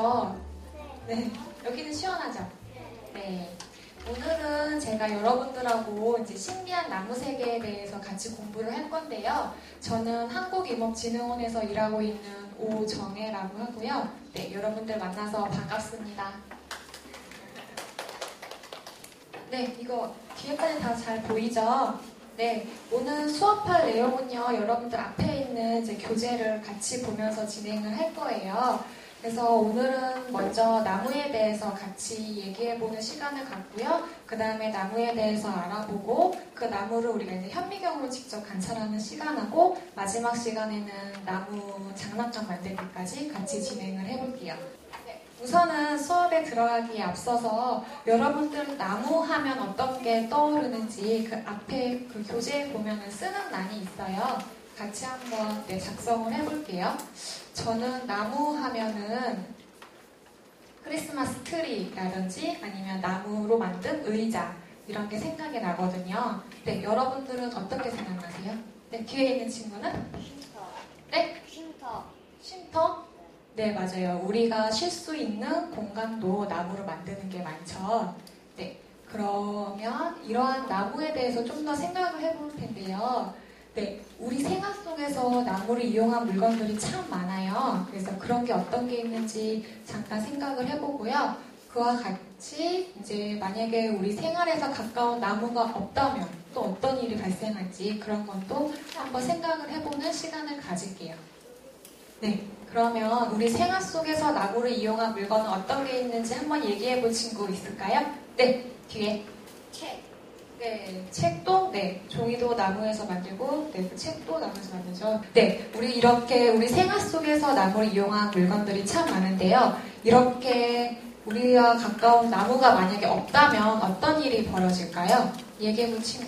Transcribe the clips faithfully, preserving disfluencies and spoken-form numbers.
덥죠? 네. 여기는 시원하죠? 네. 오늘은 제가 여러분들하고 이제 신비한 나무 세계에 대해서 같이 공부를 할 건데요. 저는 한국임업진흥원에서 일하고 있는 오정혜라고 하고요. 네, 여러분들 만나서 반갑습니다. 네, 이거 뒤에까지 다 잘 보이죠? 네, 오늘 수업할 내용은요, 여러분들 앞에 있는 이제 교재를 같이 보면서 진행을 할 거예요. 그래서 오늘은 먼저 나무에 대해서 같이 얘기해보는 시간을 갖고요. 그 다음에 나무에 대해서 알아보고 그 나무를 우리가 이제 현미경으로 직접 관찰하는 시간하고 마지막 시간에는 나무 장난감 만들기까지 같이 진행을 해볼게요. 네, 우선은 수업에 들어가기에 앞서서 여러분들 나무 하면 어떤 게 떠오르는지 그 앞에 그 교재에 보면 쓰는 난이 있어요. 같이 한번 네, 작성을 해볼게요. 저는 나무 하면은 크리스마스 트리라든지 아니면 나무로 만든 의자 이런 게 생각이 나거든요. 네, 여러분들은 어떻게 생각나세요? 네, 뒤에 있는 친구는? 쉼터. 네? 쉼터. 쉼터? 네, 맞아요. 우리가 쉴 수 있는 공간도 나무로 만드는 게 많죠. 네, 그러면 이러한 나무에 대해서 좀 더 생각을 해볼 텐데요. 네, 우리 생활 속에서 나무를 이용한 물건들이 참 많아요. 그래서 그런 게 어떤 게 있는지 잠깐 생각을 해보고요. 그와 같이 이제 만약에 우리 생활에서 가까운 나무가 없다면 또 어떤 일이 발생할지 그런 건 또 한번 생각을 해보는 시간을 가질게요. 네, 그러면 우리 생활 속에서 나무를 이용한 물건은 어떤 게 있는지 한번 얘기해볼 친구 있을까요? 네, 뒤에. 책. 네, 책도, 네, 종이도 나무에서 만들고, 네, 책도 나무에서 만들죠. 네, 우리 이렇게 우리 생활 속에서 나무를 이용한 물건들이 참 많은데요. 이렇게 우리와 가까운 나무가 만약에 없다면 어떤 일이 벌어질까요? 얘기해본 친구.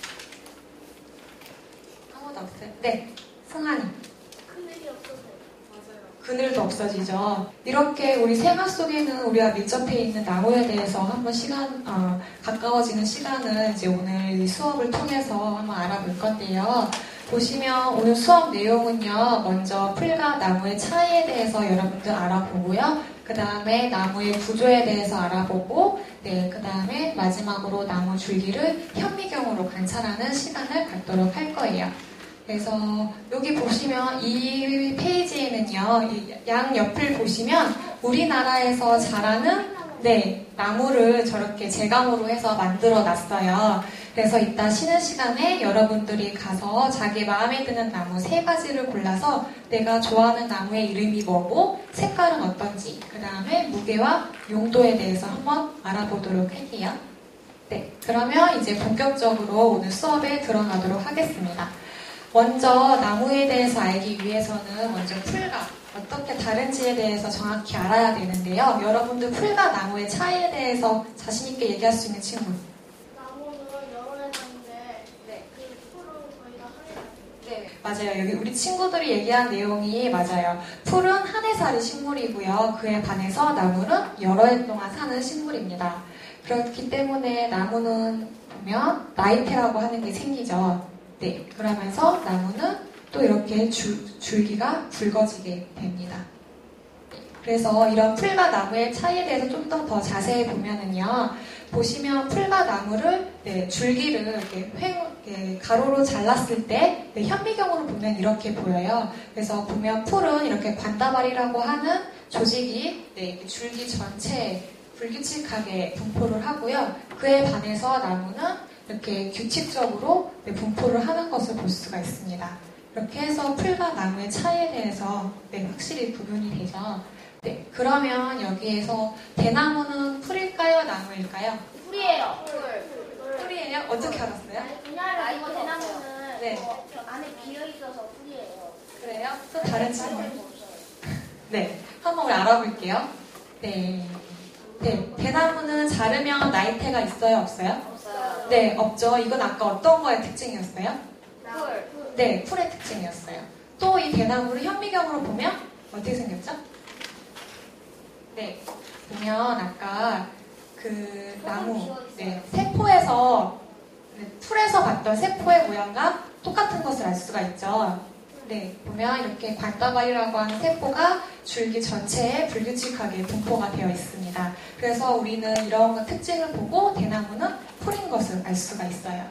아무도 없어요? 네, 승환이. 그늘이 없어서요. 그늘도 없어지죠. 이렇게 우리 생활 속에는 우리가 밀접해 있는 나무에 대해서 한번 시간, 어, 가까워지는 시간을 이제 오늘 이 수업을 통해서 한번 알아볼 건데요. 보시면 오늘 수업 내용은요, 먼저 풀과 나무의 차이에 대해서 여러분들 알아보고요. 그 다음에 나무의 구조에 대해서 알아보고, 네, 그 다음에 마지막으로 나무 줄기를 현미경으로 관찰하는 시간을 갖도록 할 거예요. 그래서 여기 보시면 이 페이지에는요, 이 양 옆을 보시면 우리나라에서 자라는 네, 나무를 저렇게 제감으로 해서 만들어 놨어요. 그래서 이따 쉬는 시간에 여러분들이 가서 자기 마음에 드는 나무 세 가지를 골라서 내가 좋아하는 나무의 이름이 뭐고 색깔은 어떤지 그 다음에 무게와 용도에 대해서 한번 알아보도록 할게요. 네, 그러면 이제 본격적으로 오늘 수업에 들어가도록 하겠습니다. 먼저 나무에 대해서 알기 위해서는 먼저 풀과 어떻게 다른지에 대해서 정확히 알아야 되는데요. 여러분들 풀과 나무의 차이에 대해서 자신있게 얘기할 수 있는 친구. 나무는 여러 해산인데 네. 그 풀은 거의 다 한 해산. 네, 맞아요. 여기 우리 친구들이 얘기한 내용이 맞아요. 풀은 한 해살이 식물이고요. 그에 반해서 나무는 여러 해 동안 사는 식물입니다. 그렇기 때문에 나무는 보면 나이테라고 하는 게 생기죠. 네, 그러면서 나무는 또 이렇게 줄, 줄기가 굵어지게 됩니다. 그래서 이런 풀과 나무의 차이에 대해서 좀 더 더 자세히 보면은요, 보시면 풀과 나무를 네, 줄기를 이렇게 횡, 이렇게 가로로 잘랐을 때 네, 현미경으로 보면 이렇게 보여요. 그래서 보면 풀은 이렇게 관다발이라고 하는 조직이 네, 이렇게 줄기 전체에 불규칙하게 분포를 하고요. 그에 반해서 나무는 이렇게 규칙적으로 네, 분포를 하는 것을 볼 수가 있습니다. 이렇게 해서 풀과 나무의 차이에 대해서 네, 확실히 구분이 되죠. 네, 그러면 여기에서 대나무는 풀일까요? 나무일까요? 풀이에요. 풀. 풀이에요? 어떻게 알았어요? 왜냐하면 이거 대나무는 네. 어, 안에 비어있어서 풀이에요. 그래요? 또 다른 친구. 다른 거 없어요. 네, 한번 우리 알아볼게요. 네, 네, 대나무는 자르면 나이테가 있어요? 없어요? 없어요. 네, 없죠. 이건 아까 어떤 거의 특징이었어요? 풀. 네, 풀의 특징이었어요. 또 이 대나무를 현미경으로 보면 어떻게 생겼죠? 네, 보면 아까 그 나무, 네, 세포에서, 네, 풀에서 봤던 세포의 모양과 똑같은 것을 알 수가 있죠. 네, 보면 이렇게 관다발이라고 하는 세포가 줄기 전체에 불규칙하게 분포가 되어 있습니다. 그래서 우리는 이런 특징을 보고 대나무는 풀인 것을 알 수가 있어요.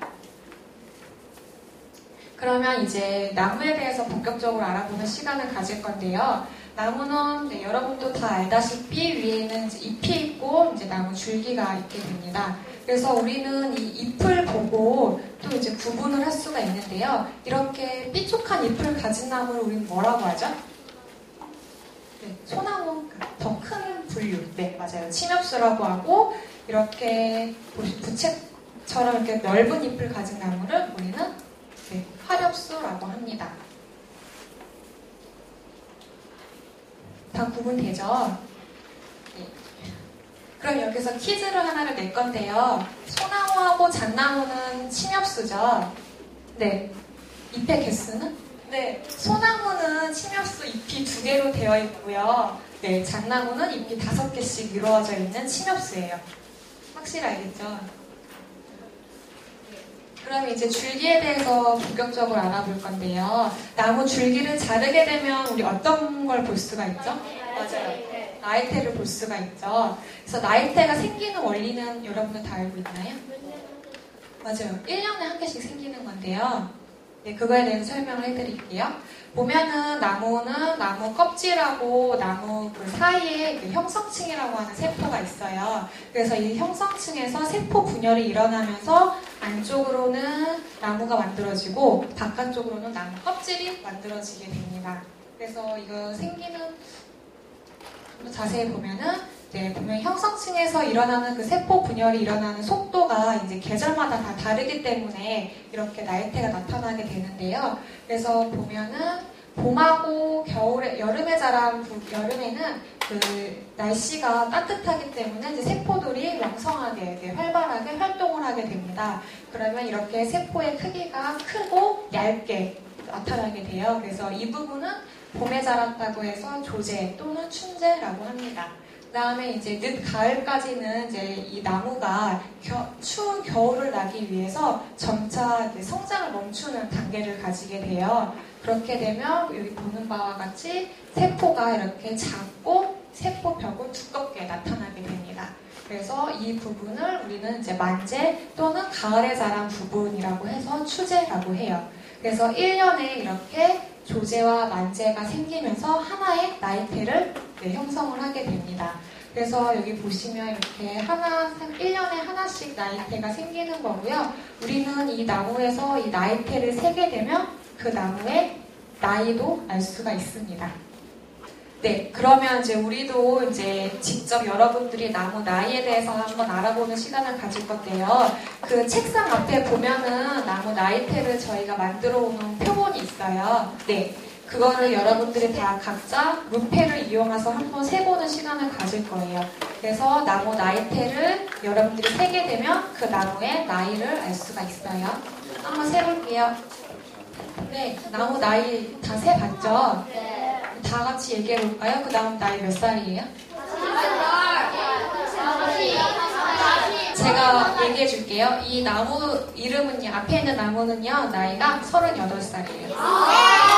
그러면 이제 나무에 대해서 본격적으로 알아보는 시간을 가질 건데요. 나무는 네, 여러분도 다 알다시피 위에는 이제 잎이 있고 이제 나무 줄기가 있게 됩니다. 그래서 우리는 이 잎을 보고 또 이제 구분을 할 수가 있는데요. 이렇게 삐죽한 잎을 가진 나무를 우리는 뭐라고 하죠? 네, 소나무, 더 큰 분류. 네, 맞아요. 침엽수라고 하고 이렇게 부채처럼 이렇게 넓은 잎을 가진 나무를 우리는 네, 화렵수라고 합니다. 다 구분되죠? 네. 그럼 여기서 퀴즈를 하나를 낼 건데요. 소나무하고 잣나무는 침엽수죠? 네. 잎의 개수는? 네. 소나무는 침엽수 잎이 두 개로 되어 있고요. 네. 잣나무는 잎이 다섯 개씩 이루어져 있는 침엽수예요. 확실히 알겠죠? 그럼 이제 줄기에 대해서 본격적으로 알아볼 건데요. 나무 줄기를 자르게 되면 우리 어떤 걸 볼 수가 있죠? 맞아요. 나이테를 볼 수가 있죠. 그래서 나이테가 생기는 원리는 여러분들 다 알고 있나요? 맞아요. 일 년에 한 개씩 생기는 건데요. 네, 그거에 대해서 설명을 해드릴게요. 보면은 나무는 나무 껍질하고 나무 그 사이에 그 형성층이라고 하는 세포가 있어요. 그래서 이 형성층에서 세포 분열이 일어나면서 안쪽으로는 나무가 만들어지고 바깥쪽으로는 나무 껍질이 만들어지게 됩니다. 그래서 이거 생기는 좀 더 자세히 보면은 네, 보면 형성층에서 일어나는 그 세포 분열이 일어나는 속도가 이제 계절마다 다 다르기 때문에 이렇게 나이테가 나타나게 되는데요. 그래서 보면은 봄하고 겨울에, 여름에 자란, 여름에는 그 날씨가 따뜻하기 때문에 이제 세포들이 왕성하게, 이제 활발하게 활동을 하게 됩니다. 그러면 이렇게 세포의 크기가 크고 얇게 나타나게 돼요. 그래서 이 부분은 봄에 자랐다고 해서 조제 또는 춘제라고 합니다. 그 다음에 이제 늦 가을까지는 이제 이 나무가 겨, 추운 겨울을 나기 위해서 점차 이제 성장을 멈추는 단계를 가지게 돼요. 그렇게 되면 여기 보는 바와 같이 세포가 이렇게 작고 세포벽은 두껍게 나타나게 됩니다. 그래서 이 부분을 우리는 이제 만재 또는 가을에 자란 부분이라고 해서 추제라고 해요. 그래서 일 년에 이렇게 조제와 만재가 생기면서 하나의 나이테를 네, 형성을 하게 됩니다. 그래서 여기 보시면 이렇게 하나, 일 년에 하나씩 나이테가 생기는 거고요. 우리는 이 나무에서 이 나이테를 세게 되면 그 나무의 나이도 알 수가 있습니다. 네, 그러면 이제 우리도 이제 직접 여러분들이 나무 나이에 대해서 한번 알아보는 시간을 가질 건데요. 그 책상 앞에 보면은 나무 나이테를 저희가 만들어 오는 표본이 있어요. 네. 그거를 여러분들이 다 각자 루페를 이용해서 한번 세보는 시간을 가질 거예요. 그래서 나무 나이테를 여러분들이 세게 되면 그 나무의 나이를 알 수가 있어요. 한번 세볼게요. 네, 나무 나이 다 세봤죠? 네. 다 같이 얘기해볼까요? 그 다음 나이 몇 살이에요? 제가 얘기해줄게요. 이 나무 이름은요, 앞에 있는 나무는요, 나이가 서른여덟 살이에요.